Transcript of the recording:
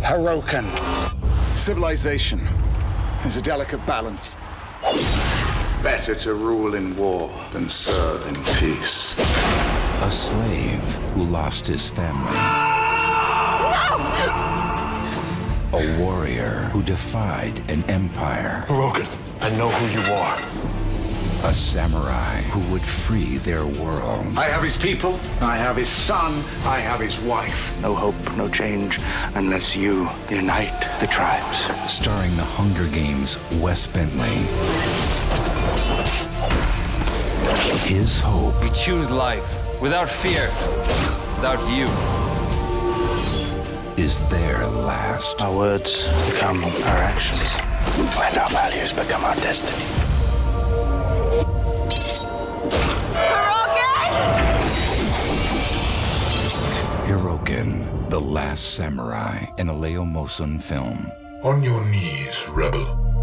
Hirokin. Civilization is a delicate balance. Better to rule in war than serve in peace. A slave who lost his family. No! A warrior who defied an empire. Hirokin, I know who you are. A samurai who would free their world. I have his people, I have his son, I have his wife. No hope, no change, unless you unite the tribes. Starring the Hunger Games' Wes Bentley. His hope. We choose life without fear, without you. Is their last. Our words become our actions, and our values become our destiny. Hirokin, The Last Samurai, an Aleo Mosun film. On your knees, rebel.